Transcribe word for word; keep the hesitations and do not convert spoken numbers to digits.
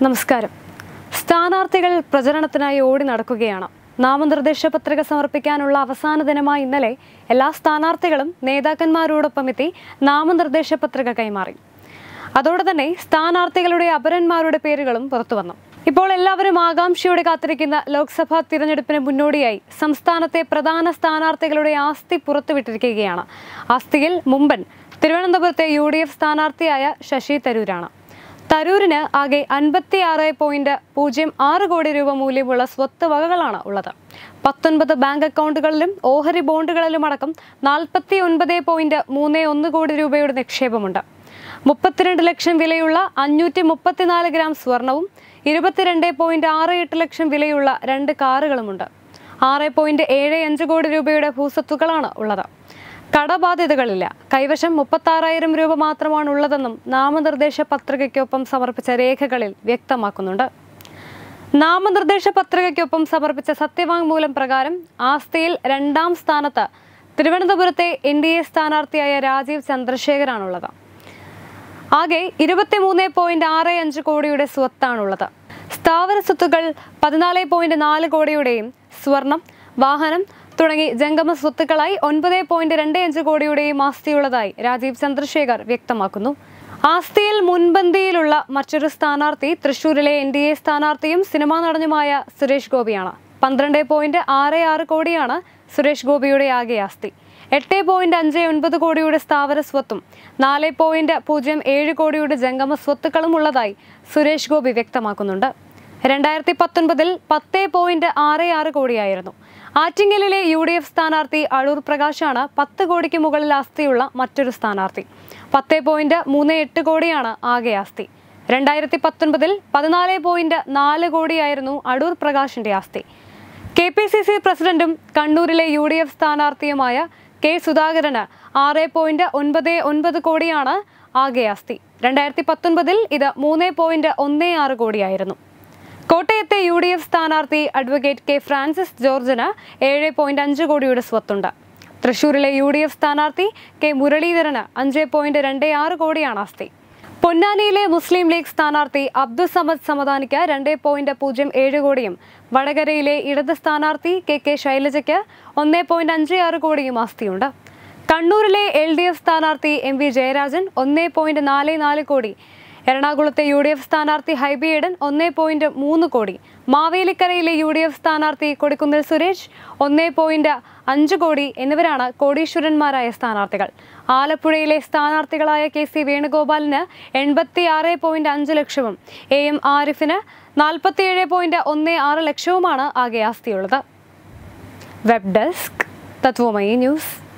നമസ്കാരം. സ്ഥാനാർത്ഥികൾ പ്രചരണത്തിനായി ഓടി നടക്കുകയാണ്. നാമനിർദ്ദേശ പത്രിക സമർപ്പിക്കാനുള്ള അവസാന ദിനമായ ഇന്നലെ എല്ലാ സ്ഥാനാർത്ഥികളും നേതാക്കന്മാരോടൊപ്പം എത്തി നാമനിർദ്ദേശ പത്രിക കൈമാറി. അതോടെ തന്നെ സ്ഥാനാർത്ഥികളുടെ അപരന്മാരുടെ പേരുകളും പുറത്തുവന്നു. ഇപ്പോൾ എല്ലാവരും ആകാംക്ഷയോടെ കാത്തിരിക്കുന്ന ലോക്സഭാ തിരഞ്ഞെടുപ്പിന് മുന്നോടിയായി സംസ്ഥാനത്തെ പ്രധാന സ്ഥാനാർത്ഥികളുടെ ആസ്തി പുറത്തുവിട്ടിരിക്കുകയാണ്. ആസ്തിയിൽ മുമ്പൻ തിരുവനന്തപുരത്തെ യു ഡി എഫ് സ്ഥാനാർത്ഥിയായ ശശി തരൂരാണ്. തരൂരിന് ആകെ അൻപത്തി ആറ് പോയിന്റ് പൂജ്യം ആറ് കോടി രൂപ മൂല്യമുള്ള സ്വത്ത് വകകളാണ് ഉള്ളത്. പത്തൊൻപത് ബാങ്ക് അക്കൗണ്ടുകളിലും ഓഹരി ബോണ്ടുകളിലും അടക്കം നാൽപ്പത്തി ഒൻപത് പോയിന്റ് മൂന്ന് ഒന്ന് കോടി രൂപയുടെ നിക്ഷേപമുണ്ട്. മുപ്പത്തിരണ്ട് ലക്ഷം വിലയുള്ള അഞ്ഞൂറ്റി മുപ്പത്തിനാല് ഗ്രാം സ്വർണവും ഇരുപത്തിരണ്ട് പോയിന്റ് ആറ് എട്ട് ലക്ഷം വിലയുള്ള രണ്ട് കാറുകളുമുണ്ട്. ആറ് പോയിന്റ് ഏഴ് അഞ്ച് കോടി രൂപയുടെ ഭൂസ്വത്തുക്കളാണ് ഉള്ളത്. കടബാധ്യതകളില്ല. കൈവശം മുപ്പത്തി ആറായിരം രൂപ മാത്രമാണ് ഉള്ളതെന്നും നാമനിർദ്ദേശ പത്രികയ്ക്കൊപ്പം സമർപ്പിച്ച രേഖകളിൽ വ്യക്തമാക്കുന്നുണ്ട്. നാമനിർദ്ദേശ പത്രികയ്ക്കൊപ്പം സമർപ്പിച്ച സത്യവാങ്മൂലം പ്രകാരം ആസ്തിയിൽ രണ്ടാം സ്ഥാനത്ത് തിരുവനന്തപുരത്തെ എൻ ഡി എ സ്ഥാനാർത്ഥിയായ രാജീവ് ചന്ദ്രശേഖരാണുള്ളത്. ആകെ ഇരുപത്തിമൂന്ന് പോയിന്റ് ആറ് അഞ്ച് കോടിയുടെ സ്വത്താണുള്ളത്. സ്ഥാവര സ്വത്തുക്കൾ പതിനാല് പോയിന്റ് നാല് കോടിയുടെയും സ്വർണം, വാഹനം തുടങ്ങി ജംഗമ സ്വത്തുക്കളായി ഒൻപത് പോയിന്റ് രണ്ട് അഞ്ച് കോടിയുടെയും ആസ്തിയുള്ളതായി രാജീവ് ചന്ദ്രശേഖർ വ്യക്തമാക്കുന്നു. ആസ്തിയിൽ മുൻപന്തിയിലുള്ള മറ്റൊരു സ്ഥാനാർത്ഥി തൃശൂരിലെ എൻ ഡി എ സ്ഥാനാർത്ഥിയും സിനിമാ നടനുമായ സുരേഷ് ഗോപിയാണ്. പന്ത്രണ്ട് പോയിന്റ് ആറ് ആറ് കോടിയാണ് സുരേഷ് ഗോപിയുടെ ആകെ ആസ്തി. എട്ട് പോയിന്റ് അഞ്ച് ഒൻപത് കോടിയുടെ സ്ഥാവര സ്വത്തും നാല് പോയിന്റ് പൂജ്യം ഏഴ് കോടിയുടെ ജംഗമ സ്വത്തുക്കളും ഉള്ളതായി സുരേഷ് ഗോപി വ്യക്തമാക്കുന്നുണ്ട്. രണ്ടായിരത്തി പത്തൊൻപതിൽ പത്ത് പോയിന്റ് ആറ് ആറ് കോടിയായിരുന്നു. ആറ്റിങ്ങലിലെ യു ഡി എഫ് സ്ഥാനാർത്ഥി അടൂർ പ്രകാശാണ് പത്ത് കോടിക്ക് മുകളിൽ ആസ്തിയുള്ള മറ്റൊരു സ്ഥാനാർത്ഥി. പത്ത് പോയിന്റ് മൂന്ന് എട്ട് കോടിയാണ് ആകെ ആസ്തി. രണ്ടായിരത്തി പത്തൊൻപതിൽ പതിനാല് പോയിന്റ് നാല് കോടിയായിരുന്നു അടൂർ പ്രകാശിന്റെ ആസ്തി. കെ പി സി സി പ്രസിഡന്റും കണ്ണൂരിലെ യു ഡി എഫ് സ്ഥാനാർത്ഥിയുമായ കെ സുധാകരന് ആറ് പോയിന്റ് ഒൻപത് ഒൻപത് കോടിയാണ് ആകെ ആസ്തി. രണ്ടായിരത്തി പത്തൊൻപതിൽ ഇത് മൂന്ന് പോയിന്റ് ഒന്ന് ആറ് കോടിയായിരുന്നു. കോട്ടയത്തെ യു ഡി എഫ് സ്ഥാനാർത്ഥി അഡ്വക്കേറ്റ് കെ ഫ്രാൻസിസ് ജോർജിന് ഏഴ് പോയിന്റ് അഞ്ച് കോടിയുടെ സ്വത്തുണ്ട്. തൃശൂരിലെ യു ഡി എഫ് സ്ഥാനാർത്ഥി കെ മുരളീധരന് അഞ്ച് പോയിന്റ് രണ്ട് ആറ് കോടിയാണ് ആസ്തി. പൊന്നാനിയിലെ മുസ്ലിം ലീഗ് സ്ഥാനാർത്ഥി അബ്ദുൾ സമദ് സമദാനിക്ക് രണ്ട് പോയിന്റ് പൂജ്യം ഏഴ് കോടിയും വടകരയിലെ ഇടത് സ്ഥാനാർത്ഥി കെ കെ ശൈലജയ്ക്ക് ഒന്ന് പോയിന്റ് അഞ്ച് ആറ് കോടിയും ആസ്തിയുണ്ട്. കണ്ണൂരിലെ എൽ ഡി എഫ് സ്ഥാനാർത്ഥി എം വി ജയരാജൻ ഒന്ന് പോയിന്റ് നാല് നാല് കോടി, എറണാകുളത്തെ യു ഡി എഫ് സ്ഥാനാർത്ഥി ഹൈബി ഈഡൻ ഒന്ന് പോയിന്റ് മൂന്ന് കോടി, മാവേലിക്കരയിലെ യു ഡി എഫ് സ്ഥാനാർത്ഥി കൊടിക്കുന്നിൽ സുരേഷ് ഒന്ന് പോയിന്റ് അഞ്ച് കോടി എന്നിവരാണ് കോടീശ്വരന്മാരായ സ്ഥാനാർത്ഥികൾ. ആലപ്പുഴയിലെ സ്ഥാനാർത്ഥികളായ കെ സി വേണുഗോപാലിന് എൺപത്തി ആറ് പോയിന്റ് അഞ്ച് ലക്ഷവും എ എം ആരിഫിന് നാൽപ്പത്തിയേഴ് പോയിന്റ് ഒന്ന് ആറ് ലക്ഷവുമാണ് ആകെ ആസ്തിയുള്ളത്. Web desk Tathwamayi news.